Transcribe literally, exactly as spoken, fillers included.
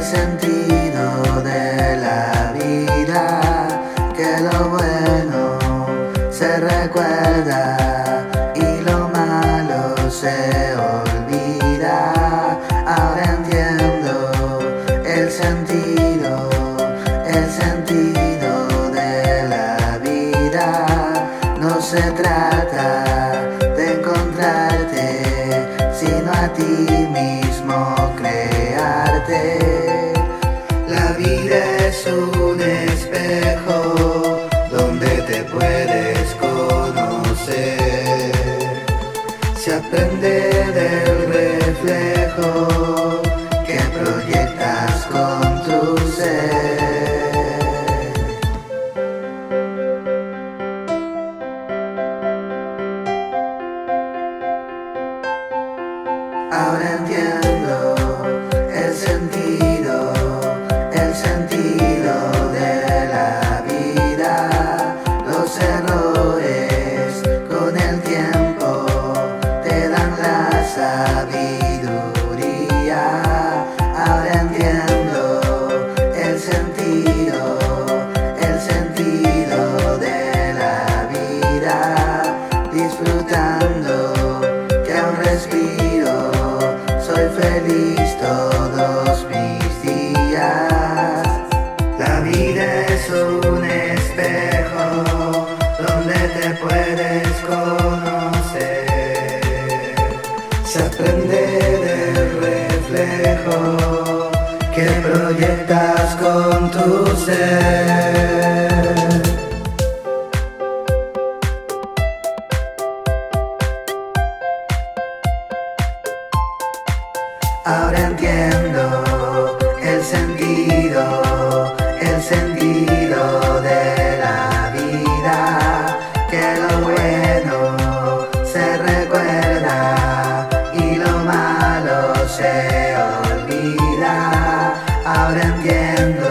sentido de la vida, que lo bueno se recuerda y lo malo se olvida. Ahora entiendo el sentido, el sentido de la vida. No se trata de encontrarte, sino a ti mismo crearte. La vida es un espejo donde te puedes conocer. Se aprende del reflejo que proyectas con tu ser. Ahora entiendo el sentido, el sentido de la vida. Los errores con el tiempo te dan la sabiduría. Ahora entiendo el sentido, el sentido de la vida. Disfrutando que aún respiro, soy feliz todos mis días. La vida es un espejo donde te puedes conocer. Se aprende del reflejo que proyectas con tu ser. Ahora entiendo el sentido, el sentido de la vida, que lo bueno se recuerda y lo malo se olvida. Ahora entiendo